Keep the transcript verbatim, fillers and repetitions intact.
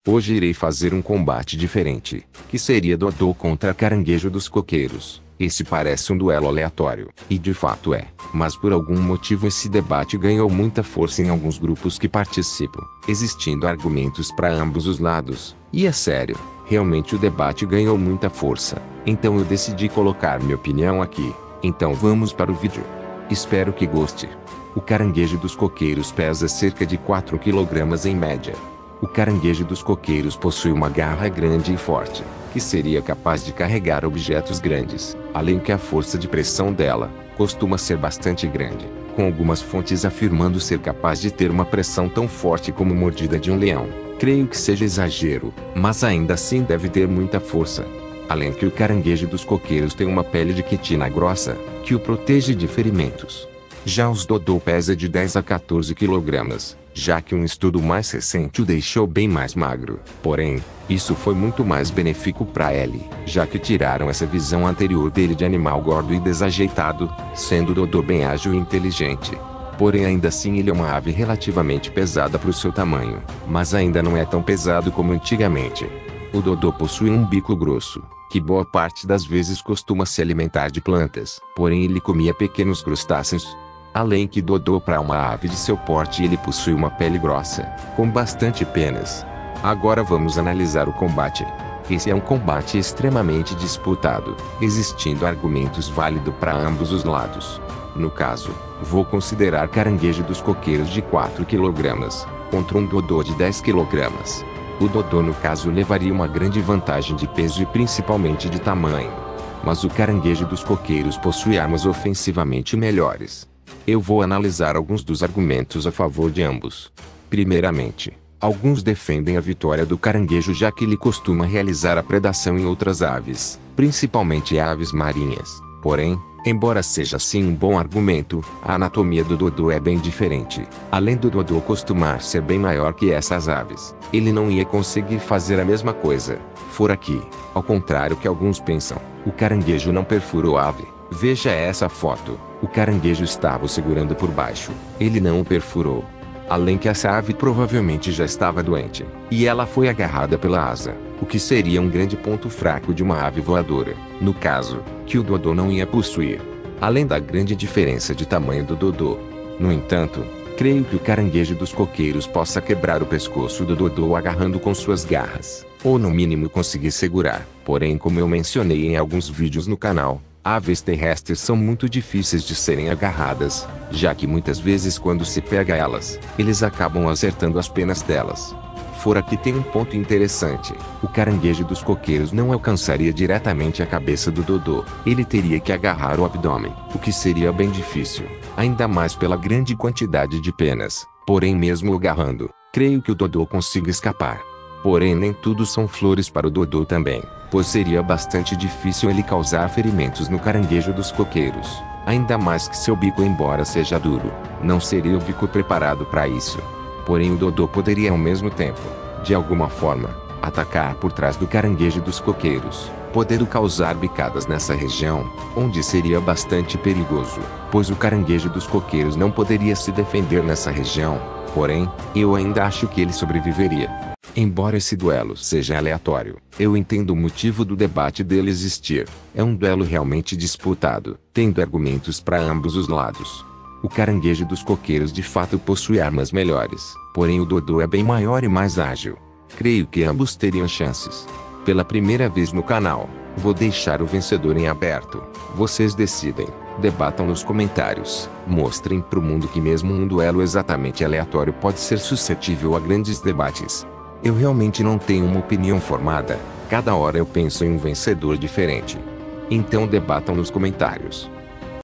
Hoje irei fazer um combate diferente, que seria Dodô contra Caranguejo dos Coqueiros. Esse parece um duelo aleatório, e de fato é, mas por algum motivo esse debate ganhou muita força em alguns grupos que participam, existindo argumentos para ambos os lados, e é sério, realmente o debate ganhou muita força, então eu decidi colocar minha opinião aqui. Então vamos para o vídeo. Espero que goste. O caranguejo dos coqueiros pesa cerca de quatro quilogramas em média. O caranguejo dos coqueiros possui uma garra grande e forte, que seria capaz de carregar objetos grandes, além que a força de pressão dela costuma ser bastante grande, com algumas fontes afirmando ser capaz de ter uma pressão tão forte como a mordida de um leão. Creio que seja exagero, mas ainda assim deve ter muita força. Além que o caranguejo dos coqueiros tem uma pele de quitina grossa, que o protege de ferimentos. Já os Dodô pesa de dez a quatorze quilogramas, já que um estudo mais recente o deixou bem mais magro. Porém, isso foi muito mais benéfico para ele, já que tiraram essa visão anterior dele de animal gordo e desajeitado, sendo Dodô bem ágil e inteligente. Porém ainda assim ele é uma ave relativamente pesada para o seu tamanho, mas ainda não é tão pesado como antigamente. O Dodô possui um bico grosso, que boa parte das vezes costuma se alimentar de plantas, porém ele comia pequenos crustáceos. Além que Dodô para uma ave de seu porte ele possui uma pele grossa, com bastante penas. Agora vamos analisar o combate. Esse é um combate extremamente disputado, existindo argumentos válidos para ambos os lados. No caso, vou considerar caranguejo dos coqueiros de quatro quilogramas, contra um Dodô de dez quilogramas. O Dodô no caso levaria uma grande vantagem de peso e principalmente de tamanho. Mas o caranguejo dos coqueiros possui armas ofensivamente melhores. Eu vou analisar alguns dos argumentos a favor de ambos. Primeiramente, alguns defendem a vitória do caranguejo já que ele costuma realizar a predação em outras aves, principalmente aves marinhas. Porém, embora seja sim um bom argumento, a anatomia do Dodô é bem diferente. Além do Dodô costumar ser bem maior que essas aves, ele não ia conseguir fazer a mesma coisa. For aqui, ao contrário que alguns pensam, o caranguejo não perfurou a ave. Veja essa foto, o caranguejo estava o segurando por baixo, ele não o perfurou. Além que essa ave provavelmente já estava doente, e ela foi agarrada pela asa, o que seria um grande ponto fraco de uma ave voadora, no caso, que o Dodô não ia possuir. Além da grande diferença de tamanho do Dodô. No entanto, creio que o caranguejo dos coqueiros possa quebrar o pescoço do Dodô agarrando com suas garras, ou no mínimo conseguir segurar. Porém, como eu mencionei em alguns vídeos no canal, aves terrestres são muito difíceis de serem agarradas, já que muitas vezes quando se pega elas, eles acabam acertando as penas delas. For aqui tem um ponto interessante, o caranguejo dos coqueiros não alcançaria diretamente a cabeça do Dodô, ele teria que agarrar o abdômen, o que seria bem difícil, ainda mais pela grande quantidade de penas. Porém mesmo agarrando, creio que o Dodô consiga escapar. Porém nem tudo são flores para o Dodô também, pois seria bastante difícil ele causar ferimentos no caranguejo dos coqueiros. Ainda mais que seu bico, embora seja duro, não seria o bico preparado para isso. Porém o Dodô poderia ao mesmo tempo, de alguma forma, atacar por trás do caranguejo dos coqueiros, podendo causar bicadas nessa região, onde seria bastante perigoso, pois o caranguejo dos coqueiros não poderia se defender nessa região. Porém, eu ainda acho que ele sobreviveria. Embora esse duelo seja aleatório, eu entendo o motivo do debate dele existir. É um duelo realmente disputado, tendo argumentos para ambos os lados. O caranguejo dos coqueiros de fato possui armas melhores, porém o Dodô é bem maior e mais ágil. Creio que ambos teriam chances. Pela primeira vez no canal, vou deixar o vencedor em aberto. Vocês decidem, debatam nos comentários, mostrem pro mundo que mesmo um duelo exatamente aleatório pode ser suscetível a grandes debates. Eu realmente não tenho uma opinião formada, cada hora eu penso em um vencedor diferente. Então debatam nos comentários.